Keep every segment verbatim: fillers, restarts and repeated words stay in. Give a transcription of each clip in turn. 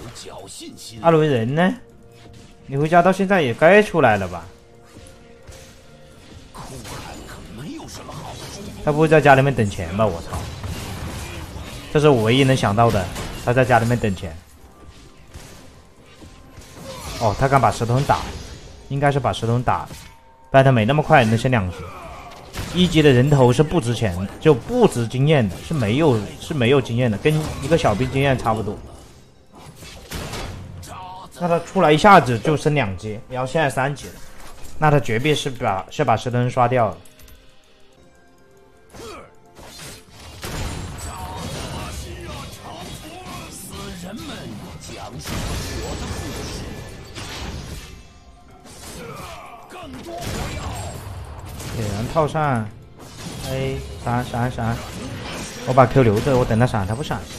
阿伦人呢？你回家到现在也该出来了吧？他不会在家里面等钱吧？我操！这是我唯一能想到的，他在家里面等钱。哦，他敢把石头人打，应该是把石头人打了，不然他没那么快能升两级。一级的人头是不值钱的，就不值经验的，是没有是没有经验的，跟一个小兵经验差不多。那他出来一下子就升两级，然后现在三级了，那他绝壁是把是把石头人刷掉了。给人套上 ，A 闪闪闪，我把 Q 留着，我等他闪，他不闪。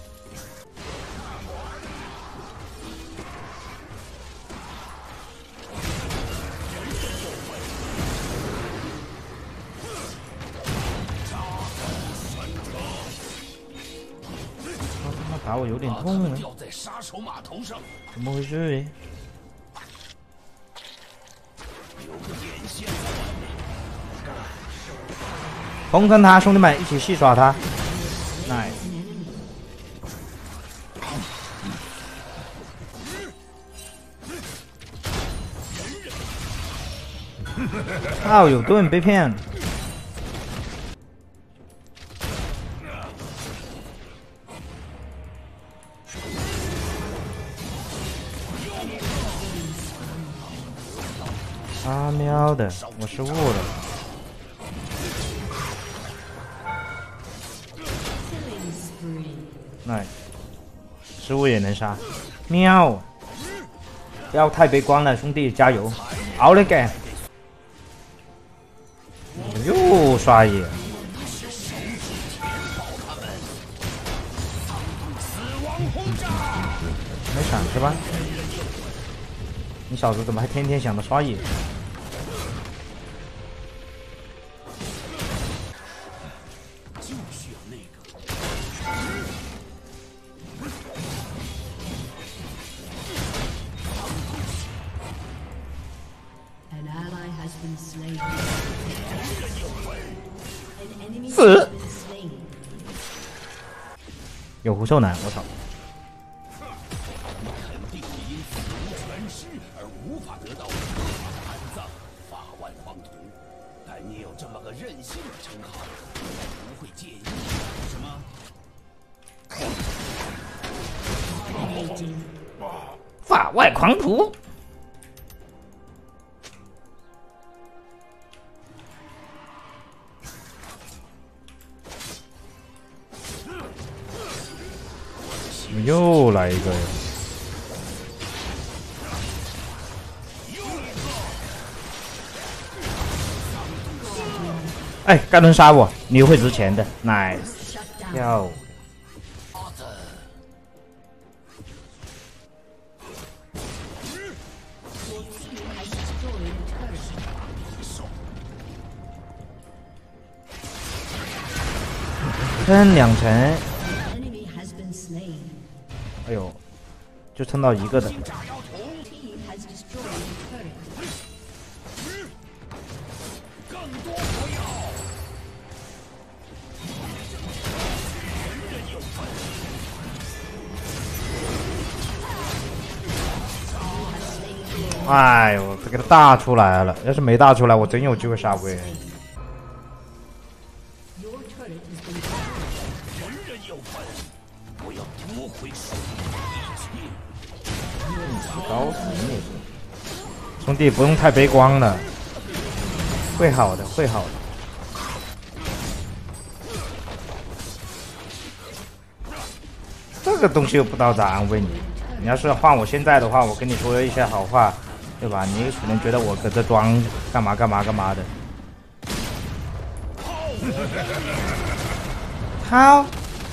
他妈打我有点痛啊！怎么回事？红坑他，兄弟们一起戏耍他 ，nice。靠，有盾被骗了。啊喵的，我失误了。nice， 失误也能杀，喵！不要太悲观了，兄弟，加油！熬了个，又刷野，没闪是吧？你小子怎么还天天想着刷野？死！有狐兽男，我操！法外狂徒。又来一个呀！哎，盖伦杀我，你会值钱的 ，nice， 漂亮。坑两层。哎呦，就蹭到一个的。哎呦，这给他大出来了！要是没大出来，我真有机会杀龟。搞死你！兄弟，不用太悲观了，会好的，会好的。这个东西又不到咋安慰你？你要是换我现在的话，我跟你说一些好话，对吧？你可能觉得我搁这装干嘛干嘛干嘛的。好。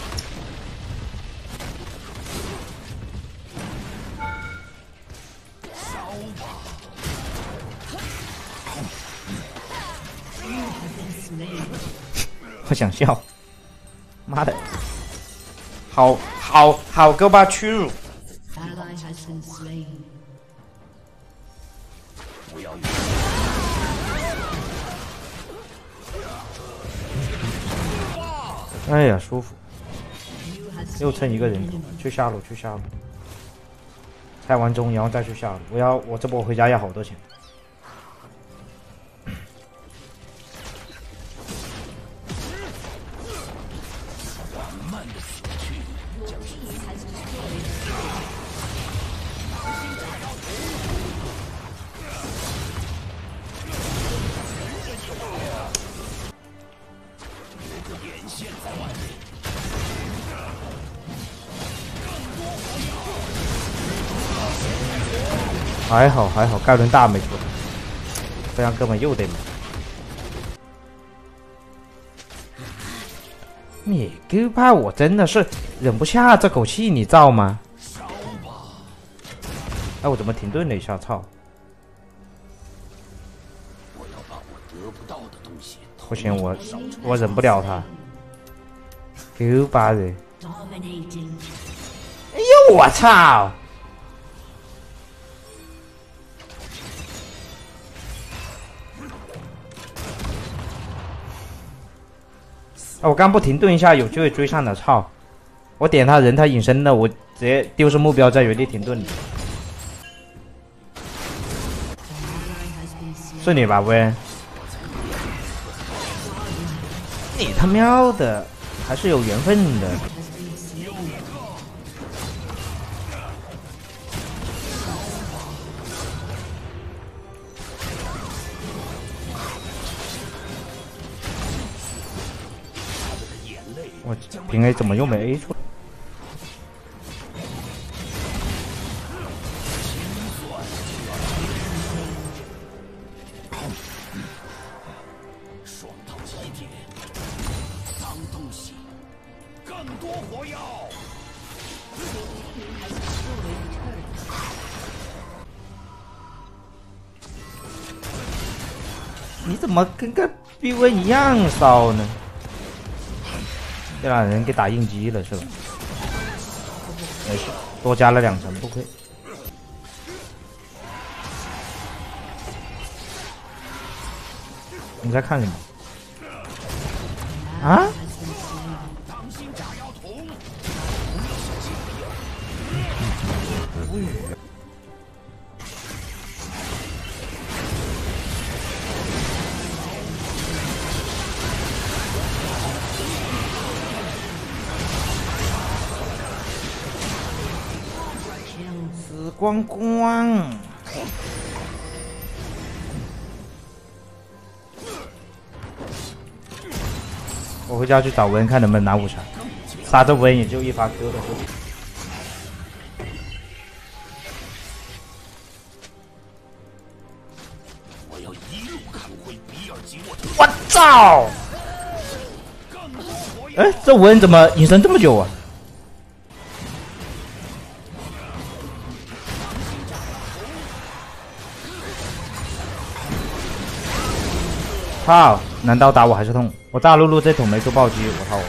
我想笑，妈的，好好好，给我把屈辱。 不要哎呀，舒服！又蹭一个人头，去下路，去下路，拆完中，然后再去下路。我要，我这波回家要好多钱。还好还好，盖伦大没出来，这样哥们又得买。你哥怕我真的是忍不下这口气，你知道吗？哎，我怎么停顿了一下？操！ 我要把我得不到的东西。 不行，我我忍不了他。狗巴人！哎呦我操！啊！我刚不停顿一下，有机会追上的，操！我点他人，他隐身了，我直接丢失目标，在原地停顿。是你吧，薇？你他喵的，还是有缘分的。我平 A 怎么又没 A 出来？ 双刀起点，脏东西，更多火药。 你怎么跟个 B V 一样骚呢？这让人给打应激了是吧？没事，多加了两层不亏。你在看什么？啊？无语。死光光！我回家去找文，看能不能拿五杀。杀这文也就一发 Q 的事。 我要一路砍回比尔吉沃特。 我操！哎，这文怎么隐身这么久啊？操！难道打我还是痛？我大陆路这桶没出暴击，我操！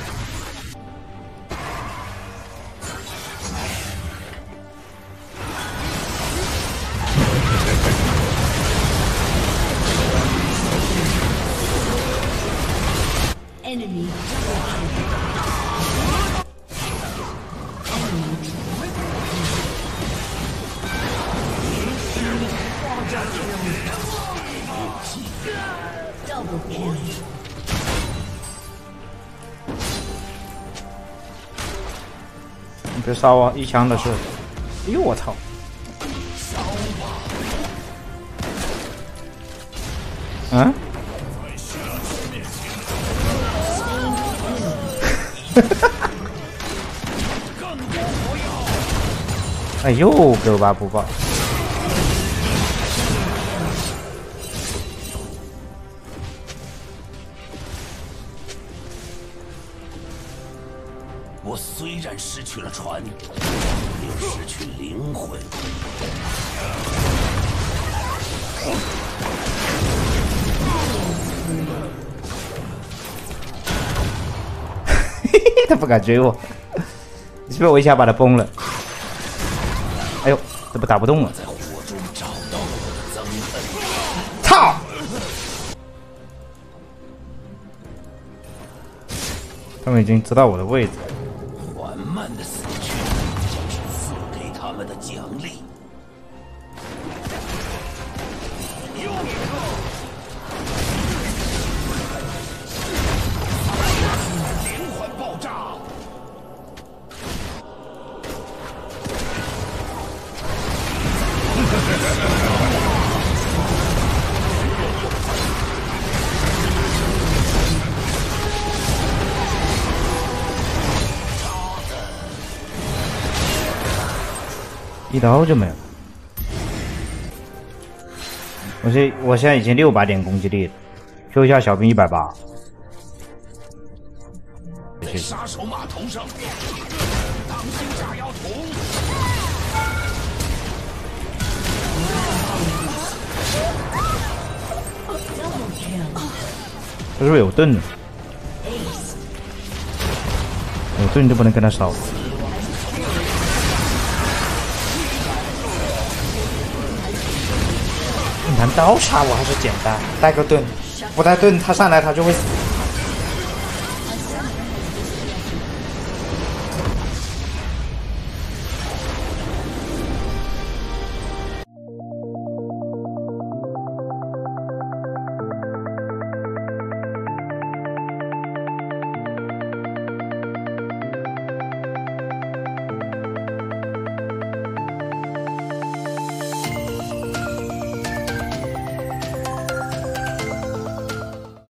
你别烧啊！一枪的事。哎呦我操！嗯？哎呦，狗吧不报。 我虽然失去了船，没有失去灵魂。他不敢追我，你是不是我一下把他崩了？哎哎呦，这不打不动了！ 在火中找到了我的增恩。 操！他们已经知道我的位置。 缓慢的死去，将是赐给他们的奖励。又一个！连环爆炸！ 一刀就没有。我现我现在已经六百点攻击力了 ，Q 一下小兵一百八。 在杀手码头上，当心炸药桶！ 他是不是有盾呢？有盾就不能跟他烧。拿刀插我还是简单，带个盾，不带盾他上来他就会死。